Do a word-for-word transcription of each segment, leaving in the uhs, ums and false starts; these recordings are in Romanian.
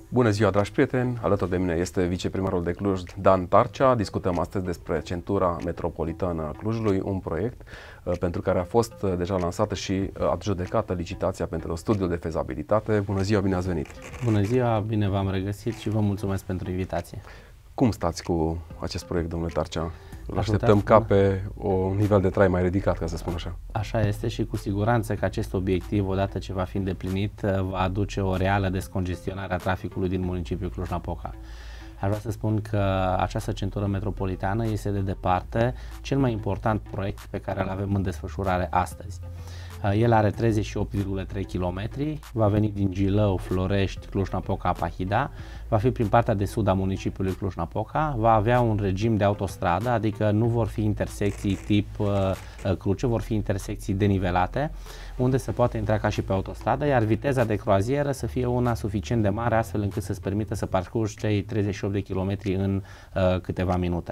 Bună ziua, dragi prieteni! Alături de mine este viceprimarul de Cluj, Dan Tarcea. Discutăm astăzi despre centura metropolitană a Clujului, un proiect uh, pentru care a fost uh, deja lansată și uh, adjudecată licitația pentru studiul de fezabilitate. Bună ziua, bine ați venit! Bună ziua, bine v-am regăsit și vă mulțumesc pentru invitație. Cum stați cu acest proiect, domnule Tarcea? Îl așteptăm ca pe un nivel de trai mai ridicat, ca să spun așa. Așa este și cu siguranță că acest obiectiv, odată ce va fi îndeplinit, va aduce o reală descongestionare a traficului din municipiul Cluj-Napoca. Aș vrea să spun că această centură metropolitană este de departe cel mai important proiect pe care îl avem în desfășurare astăzi. El are treizeci și opt virgulă trei kilometri, va veni din Gilău, Florești, Cluj-Napoca, Apahida, va fi prin partea de sud a municipiului Cluj-Napoca, va avea un regim de autostradă, adică nu vor fi intersecții tip uh, cruce, vor fi intersecții denivelate, unde se poate intra ca și pe autostradă, iar viteza de croazieră să fie una suficient de mare, astfel încât să-ți permită să parcurgi cei treizeci și opt de kilometri în uh, câteva minute.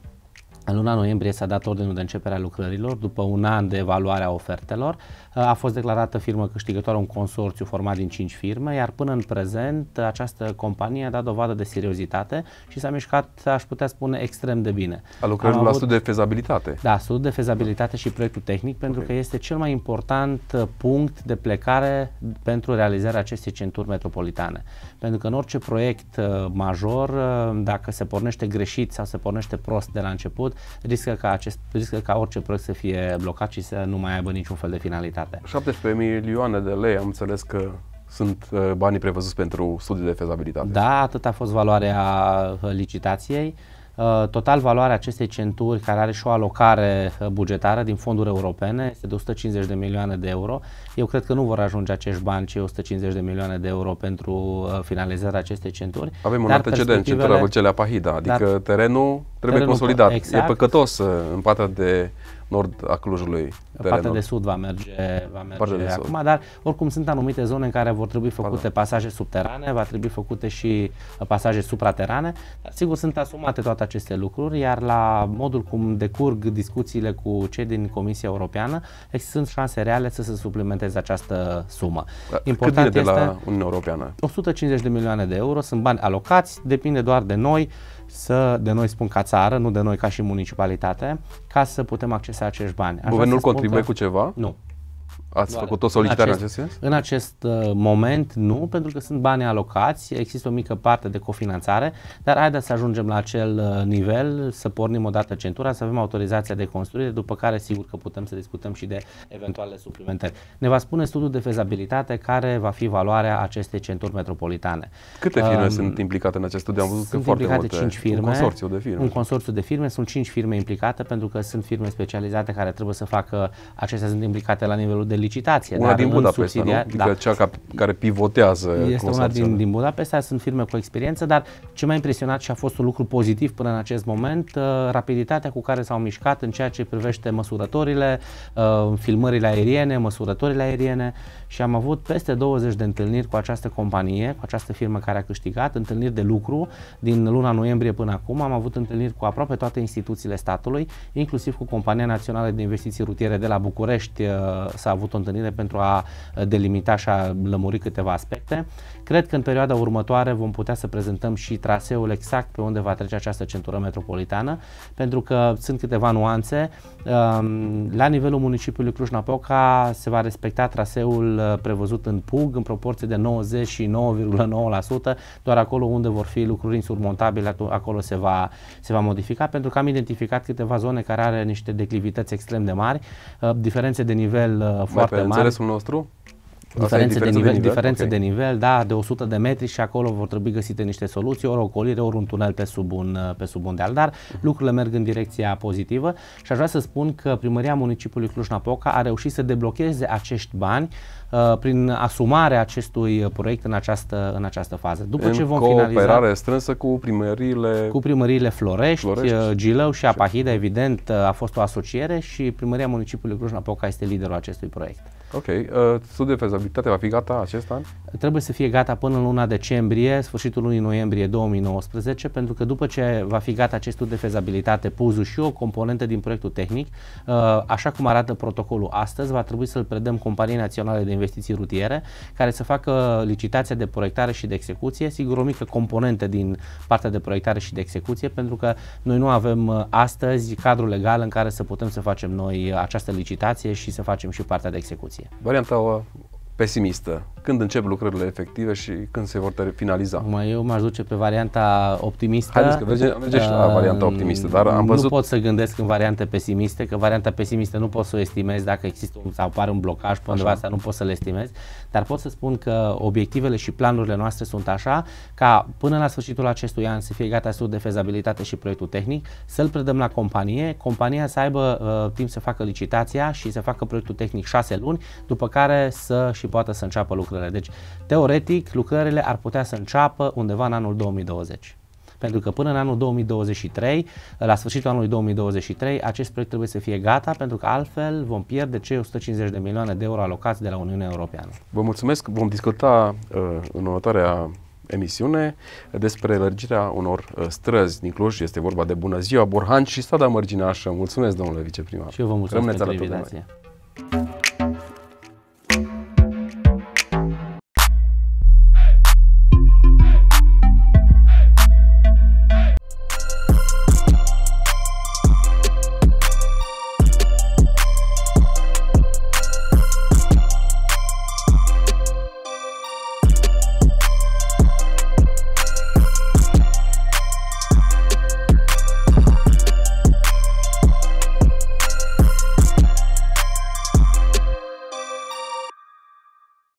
În luna noiembrie s-a dat ordinul de începere a lucrărilor, după un an de evaluare a ofertelor. A fost declarată firmă câștigătoare un consorțiu format din cinci firme, iar până în prezent această companie a dat dovadă de seriozitate și s-a mișcat, aș putea spune, extrem de bine. A lucrărilor la studiul de fezabilitate. Da, studiul de fezabilitate și proiectul tehnic, pentru okay. că este cel mai important punct de plecare pentru realizarea acestei centuri metropolitane. Pentru că în orice proiect major, dacă se pornește greșit sau se pornește prost de la început, riscă ca, acest, riscă ca orice proiect să fie blocat și să nu mai aibă niciun fel de finalitate. șaptesprezece milioane de lei, am înțeles că sunt banii prevăzuți pentru studiul de fezabilitate. Da, atât a fost valoarea licitației. Total valoarea acestei centuri, care are și o alocare bugetară din fonduri europene, este de o sută cincizeci de milioane de euro. Eu cred că nu vor ajunge acești bani, cei o sută cincizeci de milioane de euro pentru finalizarea acestei centuri. Avem un antecedent, centura Vâlcelea Apahida, adică dar terenul trebuie terenul consolidat. Exact. E păcătos în partea de nord a Clujului. Partea de sud va merge, va merge acum, sud. Dar oricum sunt anumite zone în care vor trebui făcute Pardon. pasaje subterane, va trebui făcute și pasaje supraterane, dar sigur sunt asumate toate aceste lucruri, iar la modul cum decurg discuțiile cu cei din Comisia Europeană, sunt șanse reale să se suplimenteze această sumă. Important Cât vine de la Uniunea Europeană? o sută cincizeci de milioane de euro, sunt bani alocați, depinde doar de noi, să, de noi spun ca țară, nu de noi ca și municipalitate, ca să putem accesa acești bani. Guvernul contribuie că... cu ceva? Nu. Ați Doar făcut o solicitare în acest, în acest sens? În acest uh, moment nu, pentru că sunt bani alocați, există o mică parte de cofinanțare, dar haideți să ajungem la acel uh, nivel, să pornim odată centura, să avem autorizația de construire, după care sigur că putem să discutăm și de eventuale suplimentări. Ne va spune studiul de fezabilitate care va fi valoarea acestei centuri metropolitane. Câte firme um, sunt implicate în acest studiu? Am văzut sunt că foarte implicate multe. cinci firme. Un consorțiu de firme. Un consorțiu de firme, sunt cinci firme implicate, pentru că sunt firme specializate care trebuie să facă, acestea sunt implicate la nivelul de licitație. Una din Budapesta, nu? Adică da. cea ca, care pivotează Este una din, din Budapesta, sunt firme cu experiență, dar ce m-a impresionat și a fost un lucru pozitiv până în acest moment, uh, rapiditatea cu care s-au mișcat în ceea ce privește măsurătorile, uh, filmările aeriene, măsurătorile aeriene, și am avut peste douăzeci de întâlniri cu această companie, cu această firmă care a câștigat, întâlniri de lucru din luna noiembrie până acum. Am avut întâlniri cu aproape toate instituțiile statului, inclusiv cu Compania Națională de Investiții Rutiere de la București, uh, s-a avut o întâlnire pentru a delimita și a lămuri câteva aspecte. Cred că în perioada următoare vom putea să prezentăm și traseul exact pe unde va trece această centură metropolitană, pentru că sunt câteva nuanțe. La nivelul municipiului Cluj-Napoca se va respecta traseul prevăzut în P U G în proporție de nouăzeci și nouă virgulă nouă la sută, doar acolo unde vor fi lucruri insurmontabile, acolo se va, se va modifica, pentru că am identificat câteva zone care are niște declivități extrem de mari, diferențe de nivel foarte mari. Înțelesul nostru? Diferențe, de nivel, de nivel, diferențe okay. de nivel, da, de o sută de metri, și acolo vor trebui găsite niște soluții, ori o ocolire, ori un tunel pe sub un, pe sub un deal, dar uh-huh. lucrurile merg în direcția pozitivă și aș vrea să spun că Primăria Municipiului Cluj-Napoca a reușit să deblocheze acești bani uh, prin asumarea acestui proiect în această, în această fază. După în ce vom cooperare finaliza strânsă cu primăriile cu primăriile Florești, Florești Gilău și Apahida, evident a fost o asociere și Primăria Municipiului Cluj-Napoca este liderul acestui proiect. Ok, uh, studiul de fezabilitate va fi gata acest an? Trebuie să fie gata până în luna decembrie, sfârșitul lunii noiembrie două mii nouăsprezece, pentru că după ce va fi gata acest studiu de fezabilitate, P U Z-ul și o componentă din proiectul tehnic, așa cum arată protocolul astăzi, va trebui să-l predăm Companiei Naționale de Investiții Rutiere, care să facă licitația de proiectare și de execuție, sigur o mică componentă din partea de proiectare și de execuție, pentru că noi nu avem astăzi cadrul legal în care să putem să facem noi această licitație și să facem și partea de execuție. Varianta pesimistă. Când încep lucrările efective și când se vor finaliza? Mai eu m-aș duce pe varianta optimistă. Haideți că merge, merge și la varianta optimistă, dar am văzut... Nu pot să gândesc în variante pesimiste, că varianta pesimistă nu pot să o estimez dacă există un, sau apare un blocaj pe undeva, asta nu pot să le estimez, dar pot să spun că obiectivele și planurile noastre sunt așa, ca până la sfârșitul acestui an să fie gata studiul de fezabilitate și proiectul tehnic, să-l predăm la companie, compania să aibă uh, timp să facă licitația și să facă proiectul tehnic șase luni, după care să și poată să înceapă lucrările. Deci, teoretic, lucrările ar putea să înceapă undeva în anul două mii douăzeci. Pentru că până în anul două mii douăzeci și trei, la sfârșitul anului două mii douăzeci și trei, acest proiect trebuie să fie gata, pentru că altfel vom pierde cei o sută cincizeci de milioane de euro alocați de la Uniunea Europeană. Vă mulțumesc. Vom discuta uh, în următoarea emisiune despre lărgirea unor uh, străzi din Cluj. Este vorba de Bună Ziua, Borhan și strada Mărginașă. Mulțumesc, domnule viceprimar. Și eu vă mulțumesc pentru invitație.